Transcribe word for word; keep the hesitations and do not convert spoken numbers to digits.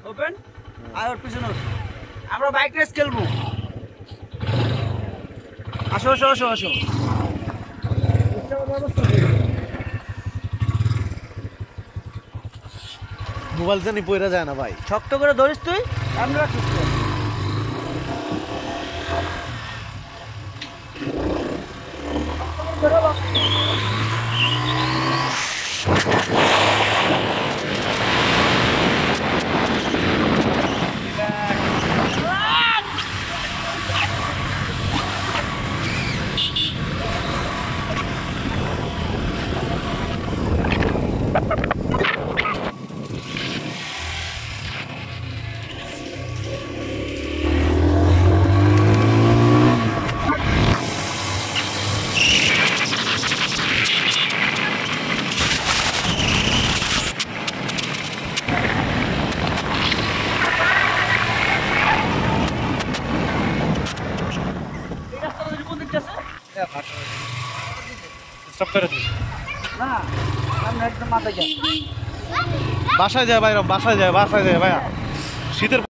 Open আর ওর পিছনে আমরা bike race খেলবো। আসো আসো আসো আসো। মোবাইল জানি পয়রা যায় না ভাই। শক্ত করে ধরিস তুই, সামনে রাখিস তো। বাসায় যায় ভাই, বাসায় যায় বাসায় যায় ভাইয়া শীতের